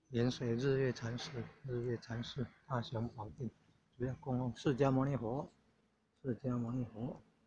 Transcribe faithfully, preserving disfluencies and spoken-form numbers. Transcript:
盐水日月禅师，日月禅师大雄宝殿，主要供奉释迦牟尼佛，释迦牟尼佛。